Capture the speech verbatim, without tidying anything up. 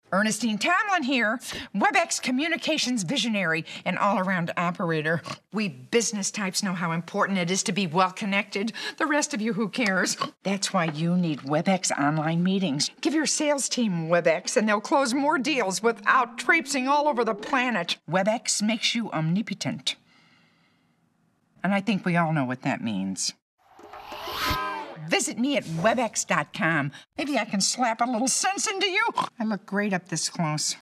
Ernestine Tomlin here, Webex Communications visionary and all-around operator. We business types know how important it is to be well-connected. The rest of you, who cares? That's why you need Webex online meetings. Give your sales team Webex and they'll close more deals without traipsing all over the planet. Webex makes you omnipotent. And I think we all know what that means. Visit me at webex dot com. Maybe I can slap a little sense into you. I look great up this close.